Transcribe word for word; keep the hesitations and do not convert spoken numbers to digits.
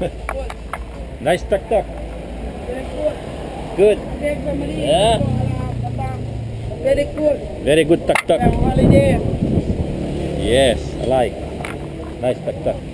Nice tuk tuk. Very good. Good. Big family. Yeah. Very good. Very good tuk tuk. Have holiday. Yes, I like. Nice tuk tuk.